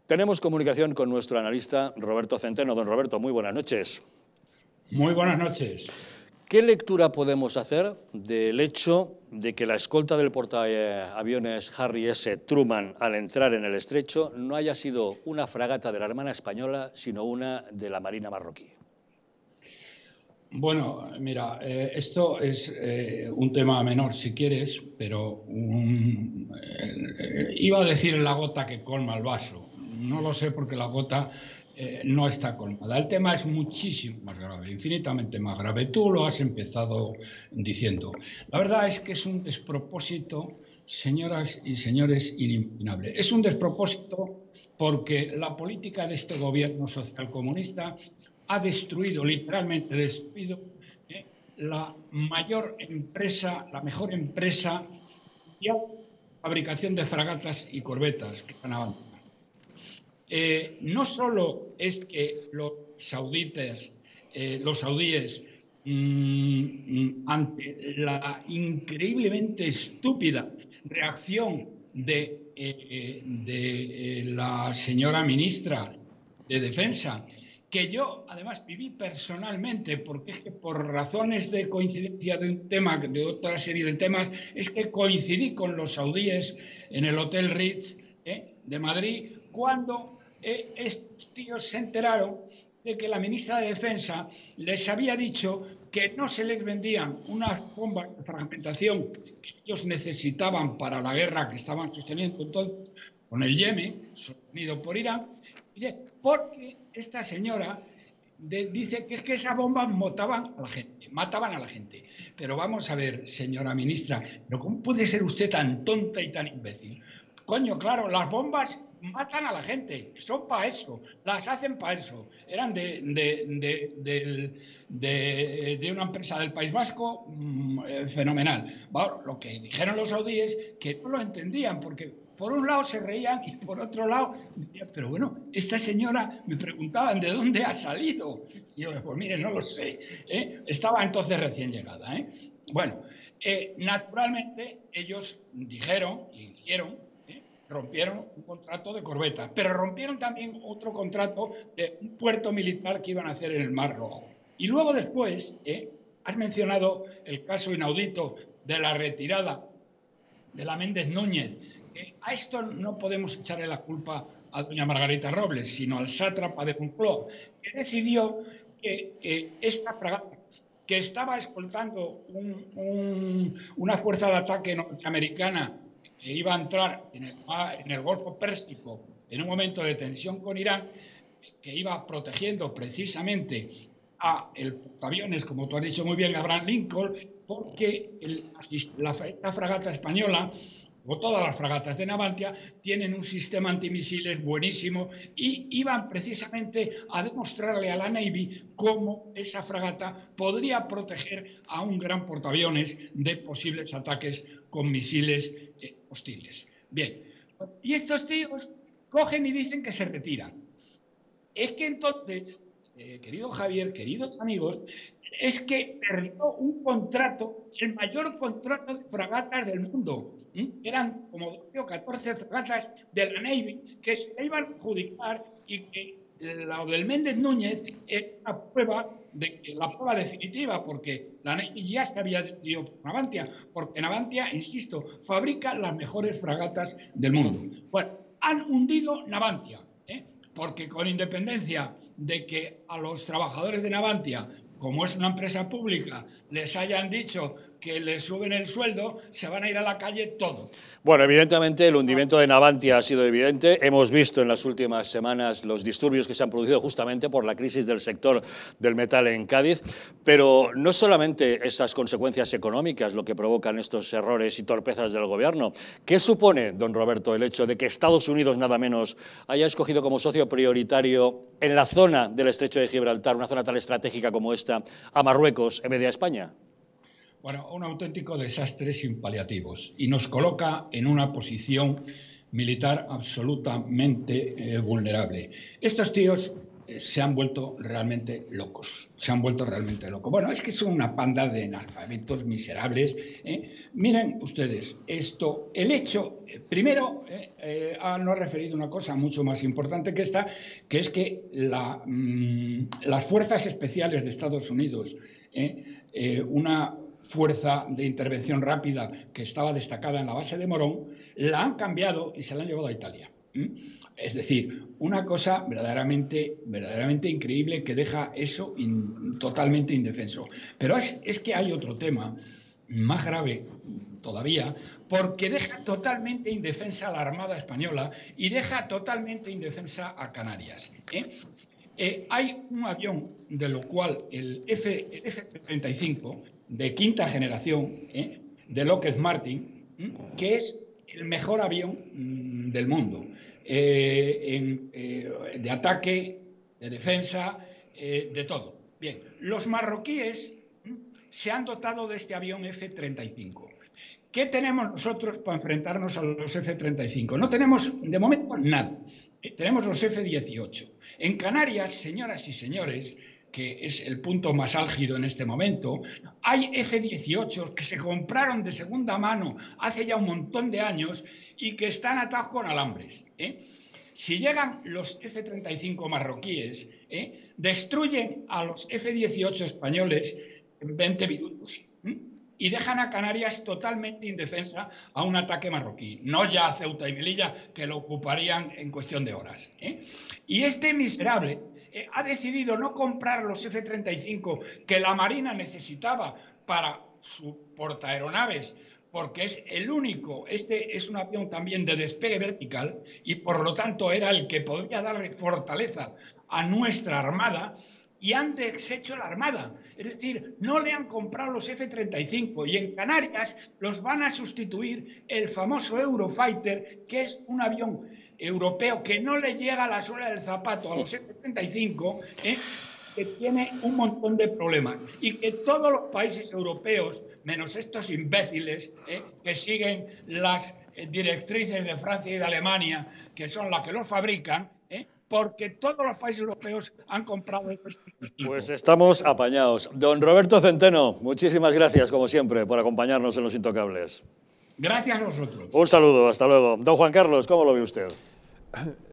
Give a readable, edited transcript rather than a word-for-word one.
Tenemos comunicación con nuestro analista Roberto Centeno. Don Roberto, muy buenas noches. Muy buenas noches. ¿Qué lectura podemos hacer del hecho de que la escolta del portaaviones Harry S. Truman al entrar en el estrecho no haya sido una fragata de la Armada Española, sino una de la Marina marroquí? Bueno, mira, esto es un tema menor si quieres, pero iba a decir la gota que colma el vaso. No lo sé porque la gota no está colmada. El tema es muchísimo más grave, infinitamente más grave. Tú lo has empezado diciendo. La verdad es que es un despropósito, señoras y señores, inimaginable. Es un despropósito porque la política de este gobierno socialcomunista ha destruido, literalmente destruido, la mayor empresa, la mejor empresa de fabricación de fragatas y corbetas que están avanzando. No solo es que los saudíes, ante la increíblemente estúpida reacción de la señora ministra de Defensa, que yo además viví personalmente, porque es que por razones de coincidencia de un tema, de otra serie de temas, es que coincidí con los saudíes en el Hotel Ritz de Madrid, cuando estos tíos se enteraron de que la ministra de Defensa les había dicho que no se les vendían unas bombas de fragmentación que ellos necesitaban para la guerra que estaban sosteniendo entonces con el Yemen, sostenido por Irán, porque esta señora dice que es que esas bombas mataban a la gente. Pero vamos a ver, señora ministra, ¿pero cómo puede ser usted tan tonta y tan imbécil? Coño, claro, las bombas matan a la gente, son para eso, las hacen para eso. Eran de una empresa del País Vasco fenomenal. Bueno, lo que dijeron los saudíes que no lo entendían, porque por un lado se reían y por otro lado decían, pero bueno, esta señora, me preguntaban de dónde ha salido. Y yo, pues mire, no lo sé. Estaba entonces recién llegada. Bueno, naturalmente ellos dijeron y hicieron, rompieron un contrato de corbetas, pero rompieron también otro contrato de un puerto militar que iban a hacer en el Mar Rojo. Y luego después, has mencionado el caso inaudito de la retirada de la Méndez Núñez. A esto no podemos echarle la culpa a doña Margarita Robles, sino al sátrapa de Moncloa, que decidió que esta fragata, que estaba escoltando una fuerza de ataque norteamericana que iba a entrar en el Golfo Pérsico en un momento de tensión con Irán, que iba protegiendo precisamente a el portaaviones, como tú has dicho muy bien, Abraham Lincoln, porque esta fragata española, o todas las fragatas de Navantia, tienen un sistema antimisiles buenísimo y iban precisamente a demostrarle a la Navy cómo esa fragata podría proteger a un gran portaaviones de posibles ataques con misiles hostiles. Bien, y estos tíos cogen y dicen que se retiran. Es que entonces, querido Javier, queridos amigos, es que perdió un contrato, el mayor contrato de fragatas del mundo. Eran como 12 o 14 fragatas de la Navy que se iban a adjudicar, y que lo del Méndez Núñez es una prueba, la prueba definitiva, porque la Navy ya se había decidido por Navantia, porque Navantia, insisto, fabrica las mejores fragatas del mundo. Bueno, han hundido Navantia, porque con independencia de que a los trabajadores de Navantia, como es una empresa pública, les hayan dicho que les suben el sueldo, se van a ir a la calle todos. Bueno, evidentemente el hundimiento de Navantia ha sido evidente. Hemos visto en las últimas semanas los disturbios que se han producido justamente por la crisis del sector del metal en Cádiz, pero no solamente esas consecuencias económicas lo que provocan estos errores y torpezas del gobierno. ¿Qué supone, don Roberto, el hecho de que Estados Unidos, nada menos, haya escogido como socio prioritario en la zona del Estrecho de Gibraltar, una zona tan estratégica como esta, a Marruecos en vez de a España? Bueno, un auténtico desastre sin paliativos, y nos coloca en una posición militar absolutamente vulnerable. Estos tíos se han vuelto realmente locos. Se han vuelto realmente locos. Bueno, es que son una panda de analfabetos miserables. Miren ustedes, el hecho, primero, no he referido una cosa mucho más importante que esta, que es que las fuerzas especiales de Estados Unidos, una fuerza de intervención rápida que estaba destacada en la base de Morón, la han cambiado y se la han llevado a Italia. Es decir, una cosa verdaderamente increíble que deja eso totalmente indefenso. Pero es que hay otro tema más grave todavía, porque deja totalmente indefensa a la Armada Española y deja totalmente indefensa a Canarias. Hay un avión, de lo cual el F-35 de quinta generación, de Lockheed Martin, que es el mejor avión del mundo, de ataque, de defensa, de todo. Bien, los marroquíes se han dotado de este avión F-35. ¿Qué tenemos nosotros para enfrentarnos a los F-35? No tenemos, de momento, nada. Tenemos los F-18. En Canarias, señoras y señores, que es el punto más álgido en este momento, hay F-18 que se compraron de segunda mano hace ya un montón de años y que están atados con alambres. Si llegan los F-35 marroquíes, destruyen a los F-18 españoles en 20 minutos. Y dejan a Canarias totalmente indefensa a un ataque marroquí. No ya a Ceuta y Melilla, que lo ocuparían en cuestión de horas. Y este miserable ha decidido no comprar los F-35 que la Marina necesitaba para su portaaeronaves, porque es el único, este es un avión también de despegue vertical y por lo tanto era el que podría darle fortaleza a nuestra Armada, y han deshecho la Armada. Es decir, no le han comprado los F-35 y en Canarias los van a sustituir el famoso Eurofighter, que es un avión europeo que no le llega a la suela del zapato a los F-35, que tiene un montón de problemas y que todos los países europeos, menos estos imbéciles que siguen las directrices de Francia y de Alemania, que son las que los fabrican, porque todos los países europeos han comprado estos. Pues estamos apañados. Don Roberto Centeno, muchísimas gracias, como siempre, por acompañarnos en Los Intocables. Gracias a vosotros. Un saludo, hasta luego. Don Juan Carlos, ¿cómo lo ve usted?